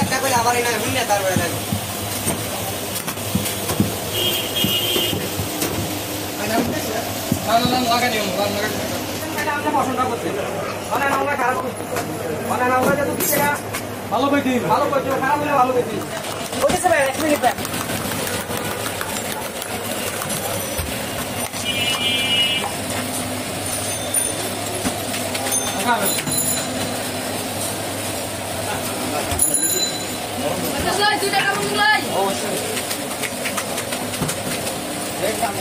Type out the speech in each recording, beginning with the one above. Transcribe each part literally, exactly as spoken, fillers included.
একটা করে আবার এনে হুন্নে তারপরে দেখো না না না লাগানি লাগানি এটা আমরা পছন্দ করতে মানে না আমরা খারাপ করতে মানে না আমরা যত কিছু ভালো কইতি ভালো কইতি খারাপ হলে ভালো কইতি ওকে স্যার এক মিনিট ব্যাক আচ্ছা স্যার দুইটা কাম লাই অবশ্যই দেখ কাম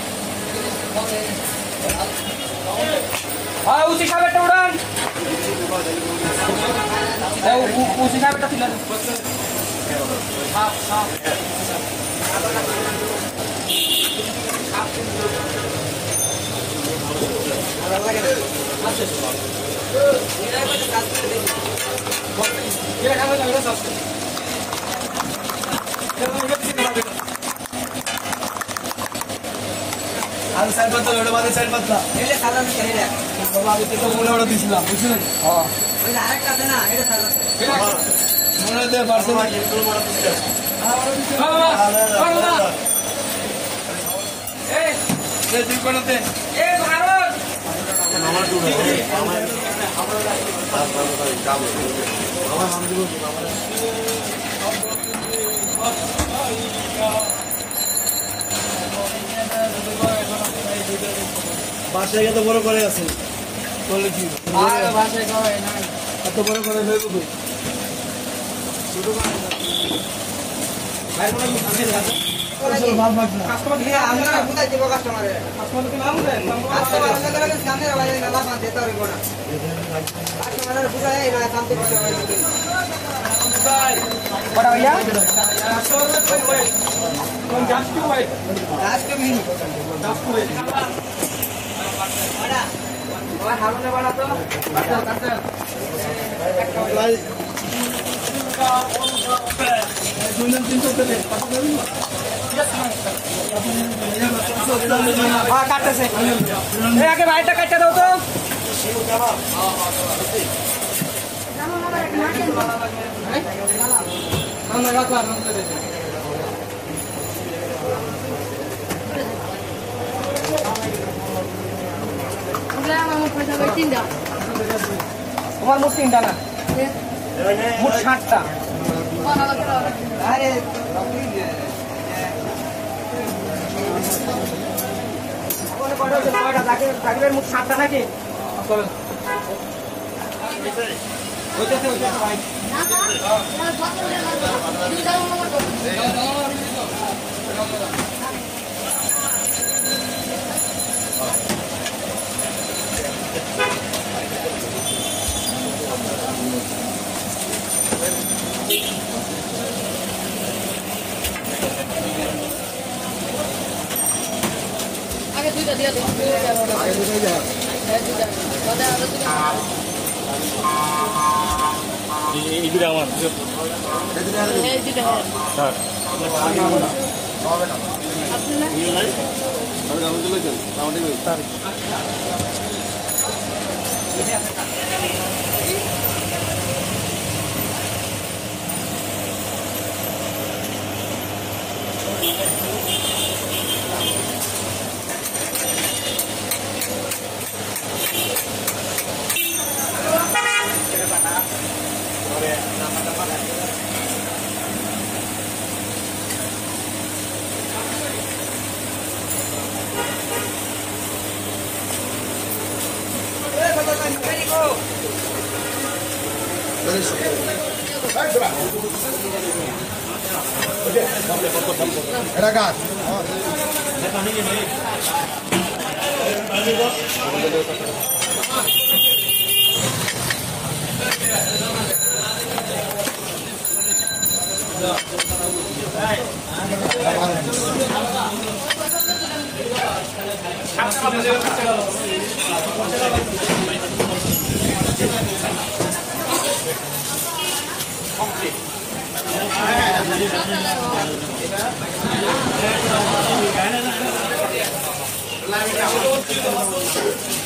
হ্যাঁ উসি সাহেবটা উড়ান এই উসি সাহেবটা তুলে হ্যাঁ হ্যাঁ আর সাইড পাতলা ওটা বাদে সাইড পাতলা এলে সাদা মিশাই না বাবা আমি তো মনে ওটা দিছিলাম বুঝছেন হ্যাঁ ওই আরেকটা আছে না এটা সাদা মনে দে পারছেন না এগুলো মনে দিছিলাম বাবা বাবা এই এই দুই কোণাতে এই ভারত আমার দুটো আমার আমার কাম আমার নাম দিব বাসায় এত বড় করে আছে বলে কি আর ভাষায় কয় না এত বড় করে হইব কই ছোট করে ভাই বলে আমি রাখা ভাব ভাব না কাস্টমার দিয়ে আমরা বুঝাই দিব কাস্টমারে কাস্টমার কি নাম দেন কাস্টমার আমরা করে সামনে রাখা না লাভ দিতে পারবে না কাস্টমারের বুঝাই না শান্তি করতে হবে ভাই বড় ভাইয়া কাস্টমার কই কোন জাস্ট টু ভাই just two mini just two ভাই বড়া ওই হারুনে বড়া তো কাটা কাটা ভাই দুজন তিনশো টাকা হ্যাঁ কাটতেছে এই আগে ভাইটা কাটতে দাও তো আমরা রাখলাম তোমার মোট তিনটা না মোট ষাটটা আরে চাকরির মোট ষাটটা নাকি আগে দুইটা দিয়া দিই আগে দুইটা যা হ্যাঁ দুইটা দাদা আরো দুইটা এই দুইটা আমার এই দুইটা স্যার হবে না আপনি না এই নাই আমি আমি চলে যাই আমাদের স্যার Ragazzi, Live